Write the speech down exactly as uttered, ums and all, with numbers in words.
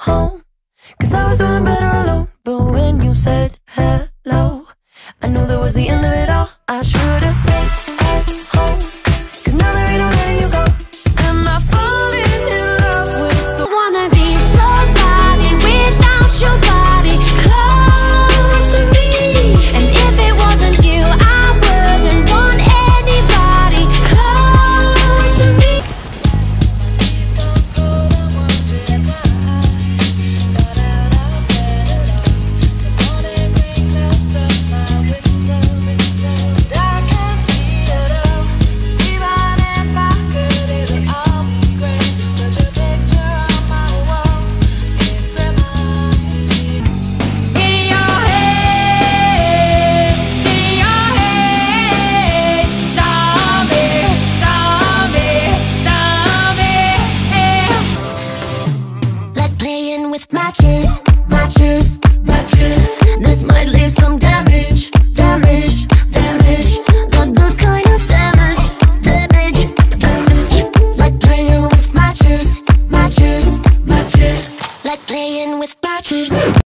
home. Cause I was doing better alone. But when you said hello, I knew that was the end of it all. I should've stayed at home. Cause now there ain't no letting you go. Am I falling in love with the wanna be somebody without your body close to me? And if it wasn't you, I wouldn't want anybody close to me. With matches, matches.